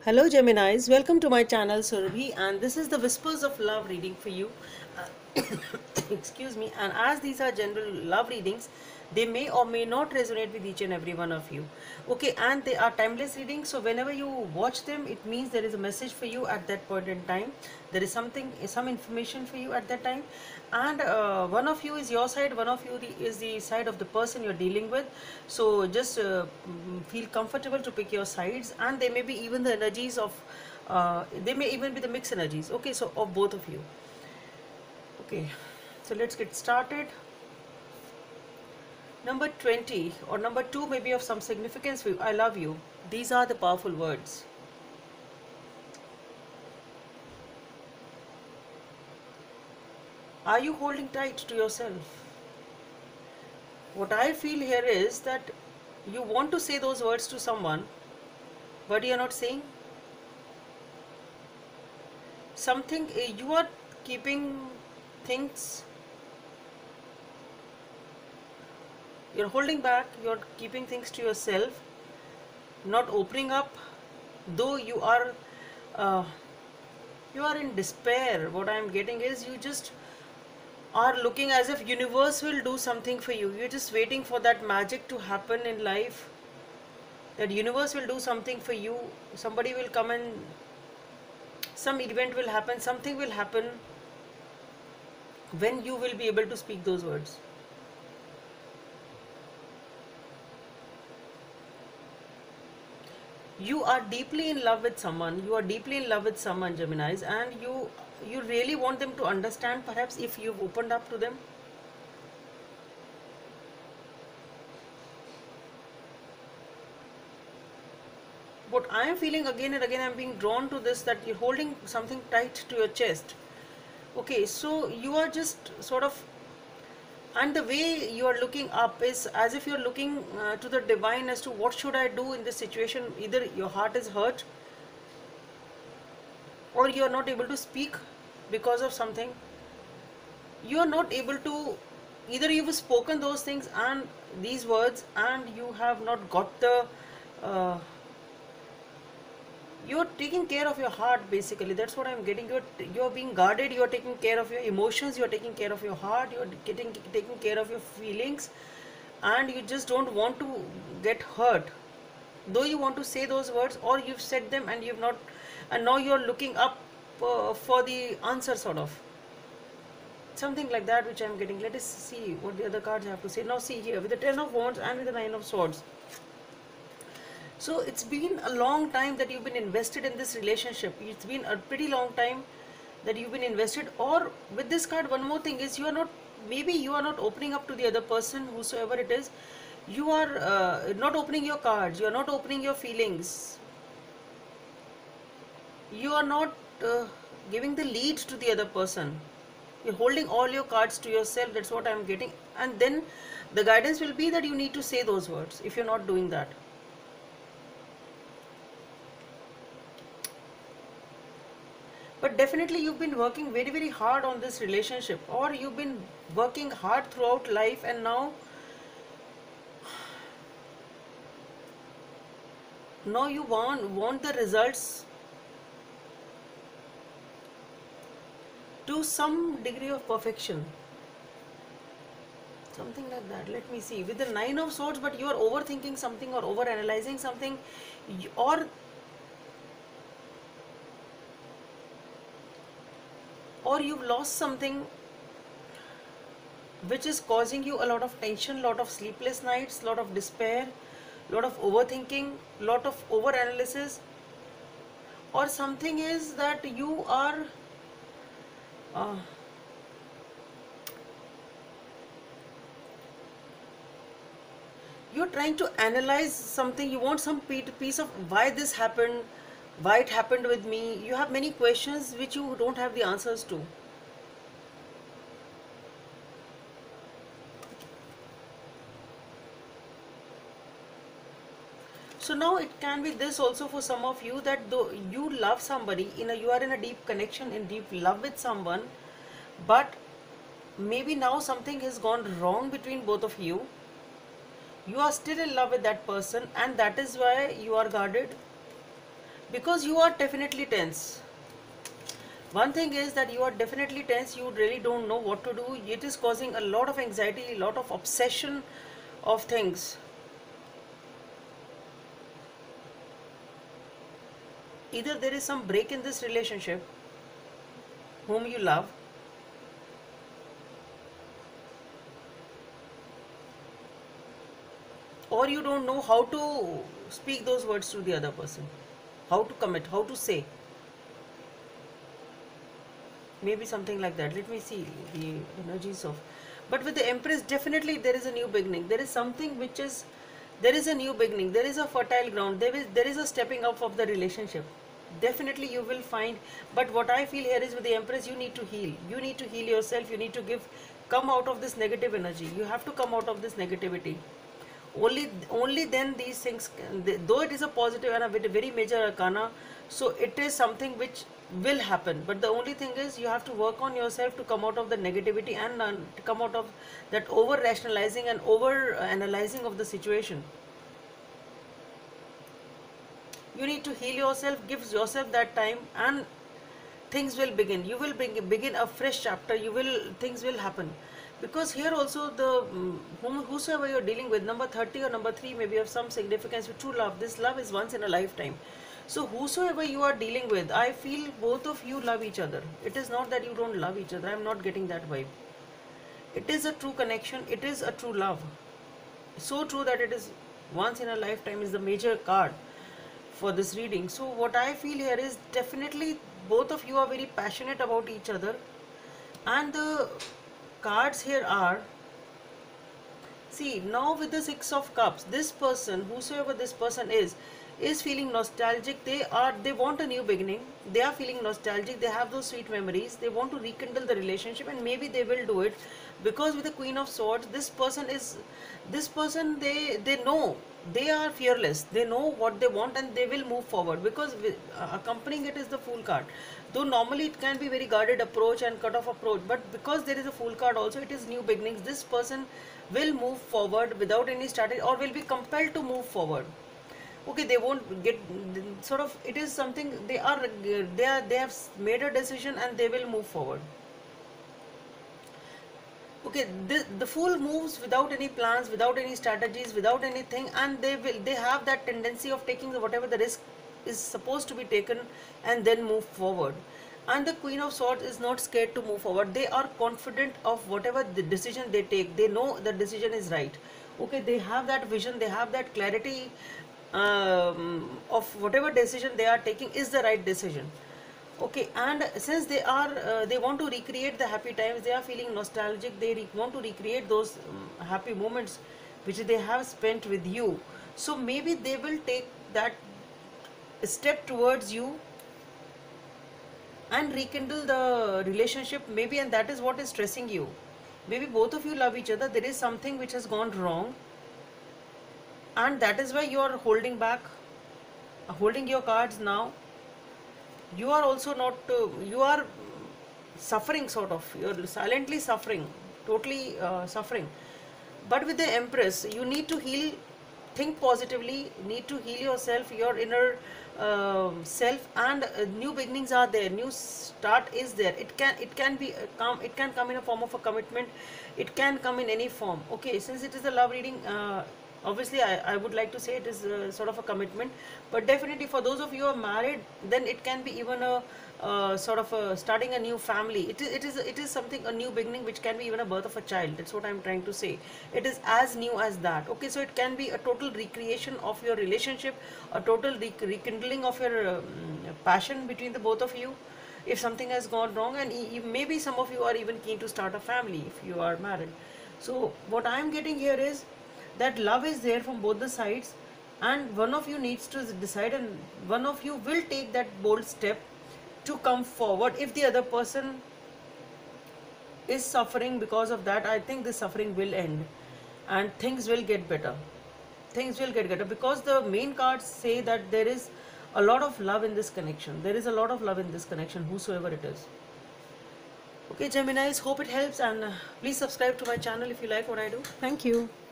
Hello Geminis, welcome to my channel Surabhi, and this is the Whispers of Love reading for you. Excuse me, and as these are general love readings, they may or may not resonate with each and every one of you. Okay, and they are timeless readings, so whenever you watch them, it means there is a message for you at that point in time. There is some information for you at that time, and one of you is your side, one of you is the side of the person you're dealing with. So just feel comfortable to pick your sides, and they may be even the energies of they may even be the mixed energies, okay, so of both of you. Okay, so let's get started. Number 20 or number 2 may be of some significance for you. I love you. These are the powerful words. Are you holding tight to yourself? What I feel here is that you want to say those words to someone, but you're not saying something. You are keeping things, you're holding back, you're keeping things to yourself, not opening up, though uh, you are in despair. What I am getting is you just are looking as if universe will do something for you. You're just waiting for that magic to happen in life, that universe will do something for you. Somebody will come and some event will happen, something will happen when you will be able to speak those words. You are deeply in love with someone, you are deeply in love with someone, Geminis, and you really want them to understand, perhaps, if you've opened up to them. What I am feeling again and again, I'm being drawn to this, that you're holding something tight to your chest. Okay, so you are just sort of, and the way you are looking up is as if you're looking to the divine as to what should I do in this situation. Either your heart is hurt, or you are not able to speak because of something. You are not able to, either you've spoken those things and these words, and you have not got the you're taking care of your heart, basically. That's what I'm getting. You're being guarded, you're taking care of your emotions, you're taking care of your heart, you're taking care of your feelings, and you just don't want to get hurt, though you want to say those words, or you've said them and you've not, and now you're looking up for the answer, sort of something like that, which I'm getting. Let us see what the other cards have to say. Now see here, with the 10 of wands and with the 9 of swords. So it's been a long time that you've been invested in this relationship. It's been a pretty long time that you've been invested. Or with this card, one more thing is, you are not, maybe you are not opening up to the other person, whosoever it is. You are not opening your cards, you are not opening your feelings, you are not giving the lead to the other person. You're holding all your cards to yourself. That's what I'm getting. And then the guidance will be that you need to say those words if you're not doing that. But definitely you've been working very, very hard on this relationship, or you've been working hard throughout life, and now you want the results to some degree of perfection, something like that. Let me see, with the 9 of swords, but you are overthinking something or over analyzing something, or you've lost something which is causing you a lot of tension, lot of sleepless nights, lot of despair, lot of overthinking, lot of over analysis. Or something is that you are uh, you're trying to analyze something. You want some piece of why this happened, why it happened with me. You have many questions which you don't have the answers to. So now it can be this also for some of you, that though you love somebody, you are in a deep connection, in deep love with someone, but maybe now something has gone wrong between both of you. You are still in love with that person, and that is why you are guarded. because you are definitely tense. One thing is that you are definitely tense, you really don't know what to do. It is causing a lot of anxiety, a lot of obsession of things. Either there is some break in this relationship, whom you love, or you don't know how to speak those words to the other person, how to commit, how to say. Maybe something like that. Let me see the energies of. But with the Empress, definitely there is a new beginning. There is something which is, there is a new beginning. There is a fertile ground. There is a stepping up of the relationship. Definitely you will find. But what I feel here is with the Empress, you need to heal. You need to heal yourself. You need to come out of this negative energy. You have to come out of this negativity. Only then these things, though it is a positive and a very major arcana, so it is something which will happen. But the only thing is you have to work on yourself to come out of the negativity and to come out of that over rationalizing and over analyzing of the situation. You need to heal yourself, give yourself that time, and things will begin. You will begin a fresh chapter. Things will happen. Because here also the whosoever you're dealing with, number 30 or number 3 may be of some significance with true love. This love is once in a lifetime. So whosoever you are dealing with, I feel both of you love each other. It is not that you don't love each other. I'm not getting that vibe. It is a true connection. It is a true love. So true that it is once in a lifetime is the major card for this reading. So what I feel here is definitely both of you are very passionate about each other. And the cards here are, see, now with the 6 of Cups, this person, whosoever this person is feeling nostalgic. They want a new beginning. They are feeling nostalgic. They have those sweet memories. They want to rekindle the relationship, and maybe they will do it, because with the Queen of Swords, this person they know, they are fearless. They know what they want and they will move forward, because accompanying it is the Fool card. Though normally it can be very guarded approach and cut off approach, but because there is a Fool card also, it is new beginnings. This person will move forward without any strategy, or will be compelled to move forward. Okay, they won't get sort of, it is something they have made a decision and they will move forward. Okay, the Fool moves without any plans, without any strategies, without anything, and they have that tendency of taking whatever the risk is supposed to be taken and then move forward. And the Queen of Swords is not scared to move forward. They are confident of whatever the decision they take. They know the decision is right. Okay, they have that vision, they have that clarity of whatever decision they are taking is the right decision. Okay, and since they want to recreate the happy times, they are feeling nostalgic, they want to recreate those happy moments which they have spent with you. So maybe they will take that step towards you and rekindle the relationship, maybe, and that is what is stressing you. Maybe both of you love each other. There is something which has gone wrong, and that is why you are holding back, holding your cards now. You are also not, you are suffering, sort of, you are silently suffering, totally suffering. But with the Empress, you need to heal, think positively, need to heal yourself, your inner self, and new beginnings are there, new start is there. It can come in a form of a commitment, it can come in any form. Okay, since it is a love reading, obviously I would like to say it is sort of a commitment, but definitely for those of you who are married, then it can be even a sort of starting a new family. It is something, a new beginning, which can be even a birth of a child. That's what I'm trying to say. It is as new as that. Okay, so it can be a total recreation of your relationship, a total rekindling of your passion between the both of you, if something has gone wrong, and maybe some of you are even keen to start a family if you are married. So what I'm getting here is that love is there from both the sides, and one of you needs to decide, and one of you will take that bold step to come forward. If the other person is suffering because of that, I think the suffering will end and things will get better. Things will get better, because the main cards say that there is a lot of love in this connection. There is a lot of love in this connection, whosoever it is. Okay, Geminis, hope it helps, and please subscribe to my channel if you like what I do. Thank you.